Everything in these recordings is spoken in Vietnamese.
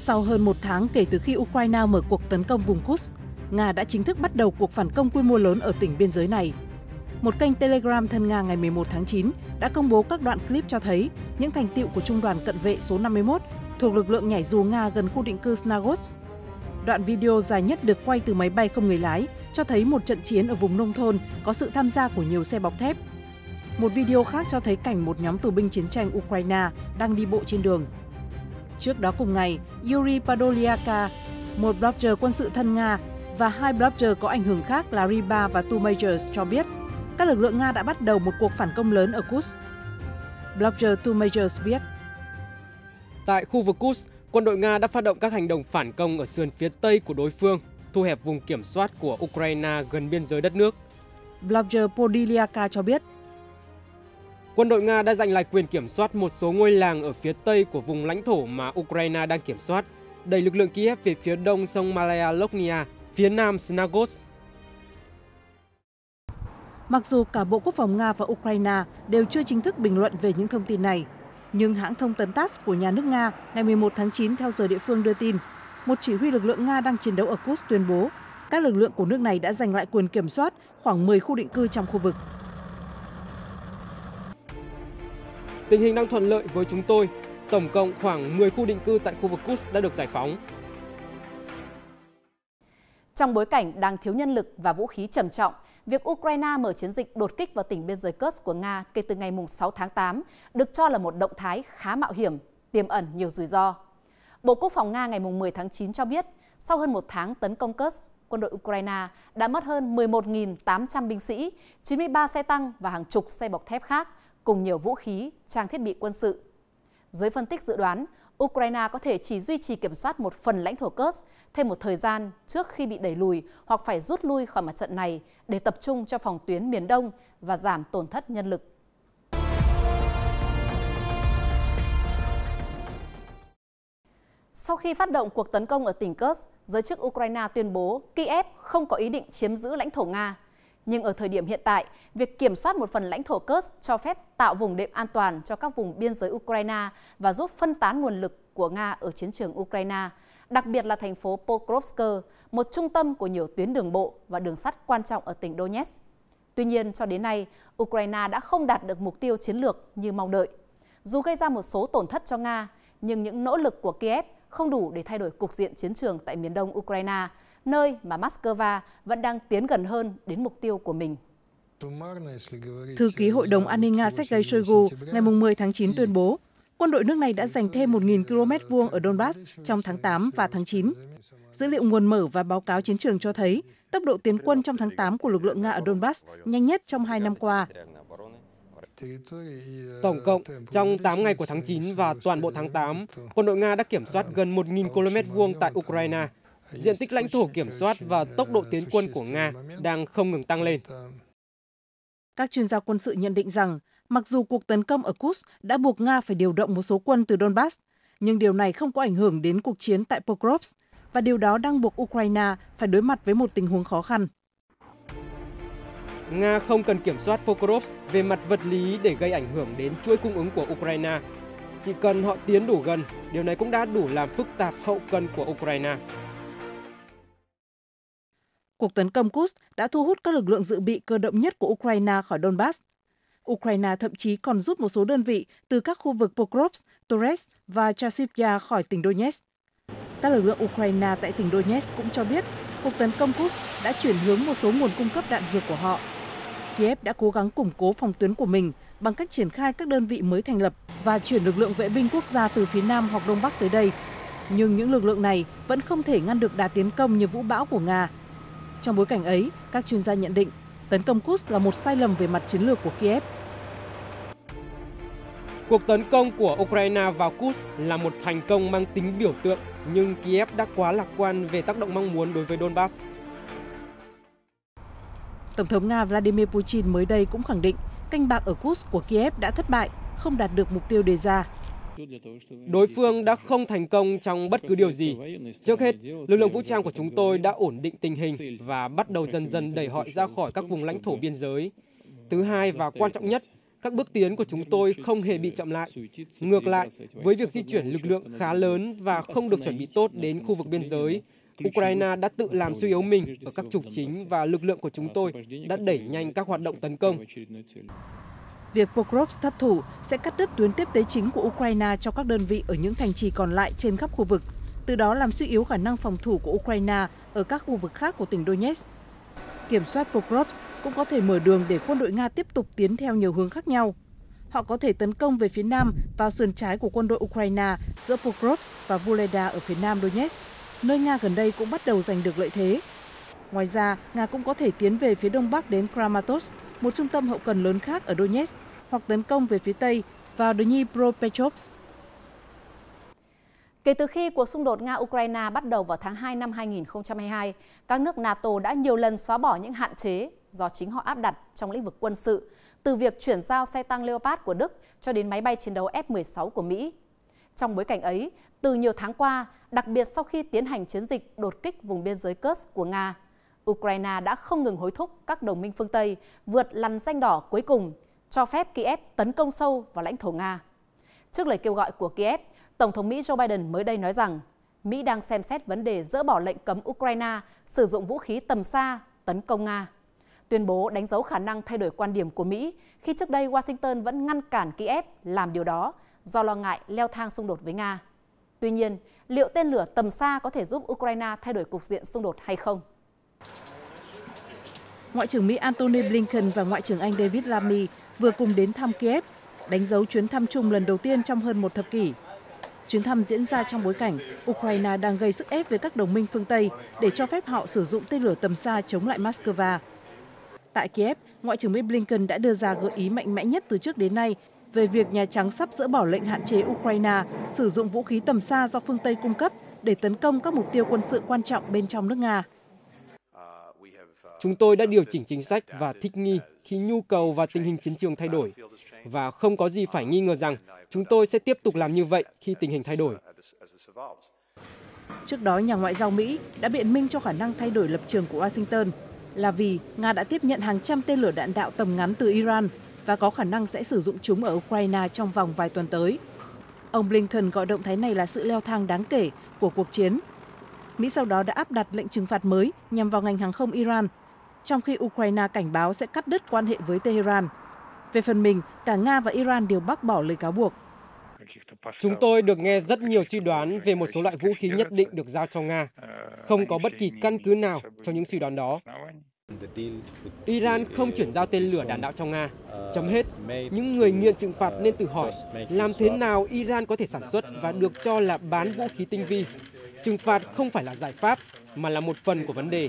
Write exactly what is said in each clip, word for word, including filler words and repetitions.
Sau hơn một tháng kể từ khi Ukraine mở cuộc tấn công vùng Kursk, Nga đã chính thức bắt đầu cuộc phản công quy mô lớn ở tỉnh biên giới này. Một kênh Telegram thân Nga ngày mười một tháng chín đã công bố các đoạn clip cho thấy những thành tựu của Trung đoàn cận vệ số năm mươi mốt thuộc lực lượng nhảy dù Nga gần khu định cư Snagost. Đoạn video dài nhất được quay từ máy bay không người lái cho thấy một trận chiến ở vùng nông thôn có sự tham gia của nhiều xe bọc thép. Một video khác cho thấy cảnh một nhóm tù binh chiến tranh Ukraine đang đi bộ trên đường. Trước đó cùng ngày, Yuri Podolyak, một blogger quân sự thân Nga, và hai blogger có ảnh hưởng khác là Riba và Two Majors cho biết các lực lượng Nga đã bắt đầu một cuộc phản công lớn ở Kursk. Blogger Two Majors viết: Tại khu vực Kursk, quân đội Nga đã phát động các hành động phản công ở sườn phía tây của đối phương, thu hẹp vùng kiểm soát của Ukraine gần biên giới đất nước. Blogger Podolyak cho biết: Quân đội Nga đã giành lại quyền kiểm soát một số ngôi làng ở phía tây của vùng lãnh thổ mà Ukraine đang kiểm soát, đẩy lực lượng Kiev về phía đông sông Malaya Lochnia, phía nam Snagost. Mặc dù cả Bộ Quốc phòng Nga và Ukraine đều chưa chính thức bình luận về những thông tin này, nhưng hãng thông tấn TASS của nhà nước Nga ngày mười một tháng chín theo giờ địa phương đưa tin, một chỉ huy lực lượng Nga đang chiến đấu ở Kursk tuyên bố các lực lượng của nước này đã giành lại quyền kiểm soát khoảng mười khu định cư trong khu vực. Tình hình đang thuận lợi với chúng tôi. Tổng cộng khoảng mười khu định cư tại khu vực Kursk đã được giải phóng. Trong bối cảnh đang thiếu nhân lực và vũ khí trầm trọng, việc Ukraine mở chiến dịch đột kích vào tỉnh biên giới Kursk của Nga kể từ ngày sáu tháng tám được cho là một động thái khá mạo hiểm, tiềm ẩn nhiều rủi ro. Bộ Quốc phòng Nga ngày mười tháng chín cho biết, sau hơn một tháng tấn công Kursk, quân đội Ukraine đã mất hơn mười một nghìn tám trăm binh sĩ, chín mươi ba xe tăng và hàng chục xe bọc thép khác, cùng nhiều vũ khí, trang thiết bị quân sự. Giới phân tích dự đoán, Ukraine có thể chỉ duy trì kiểm soát một phần lãnh thổ Kursk thêm một thời gian trước khi bị đẩy lùi hoặc phải rút lui khỏi mặt trận này để tập trung cho phòng tuyến miền Đông và giảm tổn thất nhân lực. Sau khi phát động cuộc tấn công ở tỉnh Kursk, giới chức Ukraine tuyên bố Kiev không có ý định chiếm giữ lãnh thổ Nga. Nhưng ở thời điểm hiện tại, việc kiểm soát một phần lãnh thổ Kursk cho phép tạo vùng đệm an toàn cho các vùng biên giới Ukraine và giúp phân tán nguồn lực của Nga ở chiến trường Ukraine, đặc biệt là thành phố Pokrovsk, một trung tâm của nhiều tuyến đường bộ và đường sắt quan trọng ở tỉnh Donetsk. Tuy nhiên, cho đến nay, Ukraine đã không đạt được mục tiêu chiến lược như mong đợi. Dù gây ra một số tổn thất cho Nga, nhưng những nỗ lực của Kiev không đủ để thay đổi cục diện chiến trường tại miền đông Ukraine, nơi mà Moscow vẫn đang tiến gần hơn đến mục tiêu của mình. Thư ký Hội đồng An ninh Nga Sergei Shoigu ngày mười tháng chín tuyên bố, quân đội nước này đã giành thêm một nghìn ki lô mét vuông ở Donbass trong tháng tám và tháng chín. Dữ liệu nguồn mở và báo cáo chiến trường cho thấy tốc độ tiến quân trong tháng tám của lực lượng Nga ở Donbass nhanh nhất trong hai năm qua. Tổng cộng, trong tám ngày của tháng chín và toàn bộ tháng tám, quân đội Nga đã kiểm soát gần một nghìn ki lô mét vuông tại Ukraine. Diện tích lãnh thổ kiểm soát và tốc độ tiến quân của Nga đang không ngừng tăng lên. Các chuyên gia quân sự nhận định rằng, mặc dù cuộc tấn công ở Kursk đã buộc Nga phải điều động một số quân từ Donbass, nhưng điều này không có ảnh hưởng đến cuộc chiến tại Pokrovsk, và điều đó đang buộc Ukraine phải đối mặt với một tình huống khó khăn. Nga không cần kiểm soát Pokrovsk về mặt vật lý để gây ảnh hưởng đến chuỗi cung ứng của Ukraine. Chỉ cần họ tiến đủ gần, điều này cũng đã đủ làm phức tạp hậu cần của Ukraine. Cuộc tấn công Kursk đã thu hút các lực lượng dự bị cơ động nhất của Ukraine khỏi Donbass. Ukraine thậm chí còn rút một số đơn vị từ các khu vực Pokrovsk, Toretsk và Chasiv-Yar khỏi tỉnh Donetsk. Các lực lượng Ukraine tại tỉnh Donetsk cũng cho biết cuộc tấn công Kursk đã chuyển hướng một số nguồn cung cấp đạn dược của họ. Kiev đã cố gắng củng cố phòng tuyến của mình bằng cách triển khai các đơn vị mới thành lập và chuyển lực lượng vệ binh quốc gia từ phía Nam hoặc Đông Bắc tới đây. Nhưng những lực lượng này vẫn không thể ngăn được đà tiến công như vũ bão của Nga. Trong bối cảnh ấy, các chuyên gia nhận định tấn công Kursk là một sai lầm về mặt chiến lược của Kiev. Cuộc tấn công của Ukraine vào Kursk là một thành công mang tính biểu tượng, nhưng Kiev đã quá lạc quan về tác động mong muốn đối với Donbass. Tổng thống Nga Vladimir Putin mới đây cũng khẳng định canh bạc ở Kursk của Kiev đã thất bại, không đạt được mục tiêu đề ra. Đối phương đã không thành công trong bất cứ điều gì. Trước hết, lực lượng vũ trang của chúng tôi đã ổn định tình hình và bắt đầu dần dần đẩy họ ra khỏi các vùng lãnh thổ biên giới. Thứ hai và quan trọng nhất, các bước tiến của chúng tôi không hề bị chậm lại. Ngược lại, với việc di chuyển lực lượng khá lớn và không được chuẩn bị tốt đến khu vực biên giới, Ukraine đã tự làm suy yếu mình ở các trục chính và lực lượng của chúng tôi đã đẩy nhanh các hoạt động tấn công. Việc Pokrovsk thất thủ sẽ cắt đứt tuyến tiếp tế chính của Ukraine cho các đơn vị ở những thành trì còn lại trên khắp khu vực, từ đó làm suy yếu khả năng phòng thủ của Ukraine ở các khu vực khác của tỉnh Donetsk. Kiểm soát Pokrovsk cũng có thể mở đường để quân đội Nga tiếp tục tiến theo nhiều hướng khác nhau. Họ có thể tấn công về phía nam vào sườn trái của quân đội Ukraine giữa Pokrovsk và Vuhledar ở phía nam Donetsk, nơi Nga gần đây cũng bắt đầu giành được lợi thế. Ngoài ra, Nga cũng có thể tiến về phía đông bắc đến Kramatorsk, một trung tâm hậu cần lớn khác ở Donetsk, hoặc tấn công về phía tây vào Dnipropetrovsk. Kể từ khi cuộc xung đột Nga-Ukraine bắt đầu vào tháng hai năm hai nghìn không trăm hai mươi hai, các nước NATO đã nhiều lần xóa bỏ những hạn chế do chính họ áp đặt trong lĩnh vực quân sự, từ việc chuyển giao xe tăng Leopard của Đức cho đến máy bay chiến đấu F mười sáu của Mỹ. Trong bối cảnh ấy, từ nhiều tháng qua, đặc biệt sau khi tiến hành chiến dịch đột kích vùng biên giới Kursk của Nga, Ukraine đã không ngừng hối thúc các đồng minh phương Tây vượt lằn ranh đỏ cuối cùng, cho phép Kiev tấn công sâu vào lãnh thổ Nga. Trước lời kêu gọi của Kiev, Tổng thống Mỹ Joe Biden mới đây nói rằng Mỹ đang xem xét vấn đề dỡ bỏ lệnh cấm Ukraine sử dụng vũ khí tầm xa tấn công Nga. Tuyên bố đánh dấu khả năng thay đổi quan điểm của Mỹ khi trước đây Washington vẫn ngăn cản Kiev làm điều đó do lo ngại leo thang xung đột với Nga. Tuy nhiên, liệu tên lửa tầm xa có thể giúp Ukraine thay đổi cục diện xung đột hay không? Ngoại trưởng Mỹ Antony Blinken và Ngoại trưởng Anh David Lammy vừa cùng đến thăm Kiev, đánh dấu chuyến thăm chung lần đầu tiên trong hơn một thập kỷ. Chuyến thăm diễn ra trong bối cảnh Ukraine đang gây sức ép với các đồng minh phương Tây để cho phép họ sử dụng tên lửa tầm xa chống lại Moscow. Tại Kiev, Ngoại trưởng Mỹ Blinken đã đưa ra gợi ý mạnh mẽ nhất từ trước đến nay về việc Nhà Trắng sắp dỡ bỏ lệnh hạn chế Ukraine sử dụng vũ khí tầm xa do phương Tây cung cấp để tấn công các mục tiêu quân sự quan trọng bên trong nước Nga. Chúng tôi đã điều chỉnh chính sách và thích nghi khi nhu cầu và tình hình chiến trường thay đổi. Và không có gì phải nghi ngờ rằng chúng tôi sẽ tiếp tục làm như vậy khi tình hình thay đổi. Trước đó, nhà ngoại giao Mỹ đã biện minh cho khả năng thay đổi lập trường của Washington là vì Nga đã tiếp nhận hàng trăm tên lửa đạn đạo tầm ngắn từ Iran và có khả năng sẽ sử dụng chúng ở Ukraine trong vòng vài tuần tới. Ông Blinken gọi động thái này là sự leo thang đáng kể của cuộc chiến. Mỹ sau đó đã áp đặt lệnh trừng phạt mới nhằm vào ngành hàng không Iran, trong khi Ukraine cảnh báo sẽ cắt đứt quan hệ với Tehran. Về phần mình, cả Nga và Iran đều bác bỏ lời cáo buộc. Chúng tôi được nghe rất nhiều suy đoán về một số loại vũ khí nhất định được giao cho Nga. Không có bất kỳ căn cứ nào cho những suy đoán đó. Iran không chuyển giao tên lửa đạn đạo cho Nga. Chấm hết. Những người nghiện trừng phạt nên tự hỏi làm thế nào Iran có thể sản xuất và được cho là bán vũ khí tinh vi. Trừng phạt không phải là giải pháp, mà là một phần của vấn đề.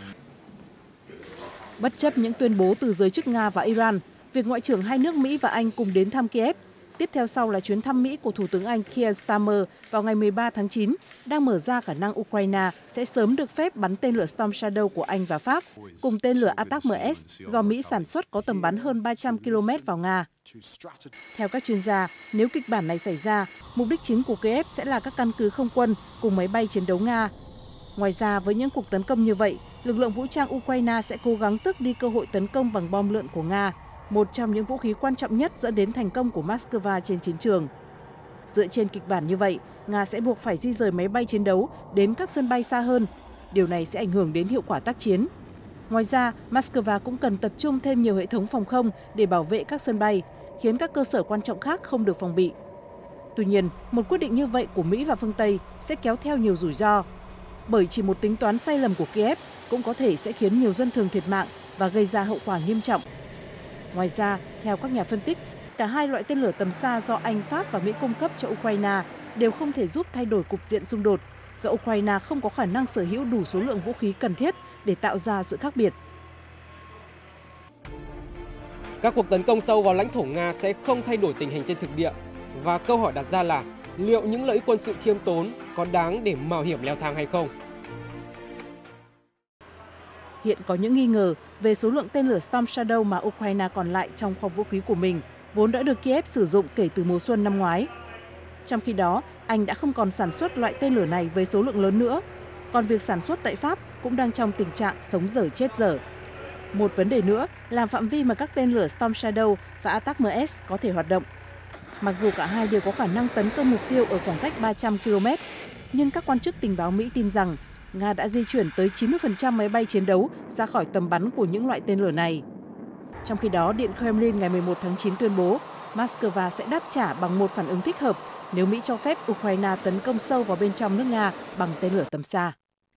Bất chấp những tuyên bố từ giới chức Nga và Iran, việc Ngoại trưởng hai nước Mỹ và Anh cùng đến thăm Kiev, tiếp theo sau là chuyến thăm Mỹ của Thủ tướng Anh Keir Starmer vào ngày mười ba tháng chín, đang mở ra khả năng Ukraine sẽ sớm được phép bắn tên lửa Storm Shadow của Anh và Pháp, cùng tên lửa Attack-M S do Mỹ sản xuất có tầm bắn hơn ba trăm ki lô mét vào Nga. Theo các chuyên gia, nếu kịch bản này xảy ra, mục đích chính của Kiev sẽ là các căn cứ không quân cùng máy bay chiến đấu Nga. Ngoài ra, với những cuộc tấn công như vậy, lực lượng vũ trang Ukraine sẽ cố gắng tước đi cơ hội tấn công bằng bom lượn của Nga, một trong những vũ khí quan trọng nhất dẫn đến thành công của Moscow trên chiến trường. Dựa trên kịch bản như vậy, Nga sẽ buộc phải di rời máy bay chiến đấu đến các sân bay xa hơn. Điều này sẽ ảnh hưởng đến hiệu quả tác chiến. Ngoài ra, Moscow cũng cần tập trung thêm nhiều hệ thống phòng không để bảo vệ các sân bay, khiến các cơ sở quan trọng khác không được phòng bị. Tuy nhiên, một quyết định như vậy của Mỹ và phương Tây sẽ kéo theo nhiều rủi ro, bởi chỉ một tính toán sai lầm của Kiev cũng có thể sẽ khiến nhiều dân thường thiệt mạng và gây ra hậu quả nghiêm trọng. Ngoài ra, theo các nhà phân tích, cả hai loại tên lửa tầm xa do Anh, Pháp và Mỹ cung cấp cho Ukraine đều không thể giúp thay đổi cục diện xung đột, do Ukraine không có khả năng sở hữu đủ số lượng vũ khí cần thiết để tạo ra sự khác biệt. Các cuộc tấn công sâu vào lãnh thổ Nga sẽ không thay đổi tình hình trên thực địa, và câu hỏi đặt ra là liệu những lợi ích quân sự khiêm tốn có đáng để mạo hiểm leo thang hay không? Hiện có những nghi ngờ về số lượng tên lửa Storm Shadow mà Ukraine còn lại trong kho vũ khí của mình, vốn đã được Kiev sử dụng kể từ mùa xuân năm ngoái. Trong khi đó, Anh đã không còn sản xuất loại tên lửa này với số lượng lớn nữa, còn việc sản xuất tại Pháp cũng đang trong tình trạng sống dở chết dở. Một vấn đề nữa là phạm vi mà các tên lửa Storm Shadow và Attack-M S có thể hoạt động. Mặc dù cả hai đều có khả năng tấn công mục tiêu ở khoảng cách ba trăm ki lô mét, nhưng các quan chức tình báo Mỹ tin rằng Nga đã di chuyển tới chín mươi phần trăm máy bay chiến đấu ra khỏi tầm bắn của những loại tên lửa này. Trong khi đó, Điện Kremlin ngày mười một tháng chín tuyên bố Moscow sẽ đáp trả bằng một phản ứng thích hợp nếu Mỹ cho phép Ukraine tấn công sâu vào bên trong nước Nga bằng tên lửa tầm xa.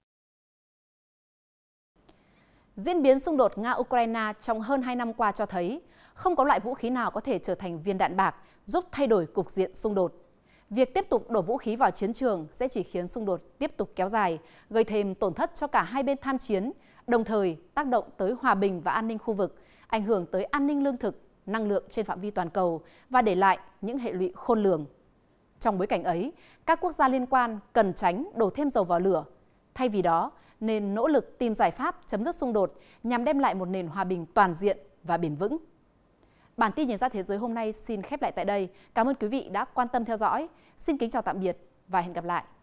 Diễn biến xung đột Nga-Ukraine trong hơn hai năm qua cho thấy không có loại vũ khí nào có thể trở thành viên đạn bạc giúp thay đổi cục diện xung đột. Việc tiếp tục đổ vũ khí vào chiến trường sẽ chỉ khiến xung đột tiếp tục kéo dài, gây thêm tổn thất cho cả hai bên tham chiến, đồng thời tác động tới hòa bình và an ninh khu vực, ảnh hưởng tới an ninh lương thực, năng lượng trên phạm vi toàn cầu và để lại những hệ lụy khôn lường. Trong bối cảnh ấy, các quốc gia liên quan cần tránh đổ thêm dầu vào lửa. Thay vì đó, nên nỗ lực tìm giải pháp chấm dứt xung đột nhằm đem lại một nền hòa bình toàn diện và bền vững. Bản tin Nhìn ra thế giới hôm nay xin khép lại tại đây. Cảm ơn quý vị đã quan tâm theo dõi. Xin kính chào tạm biệt và hẹn gặp lại.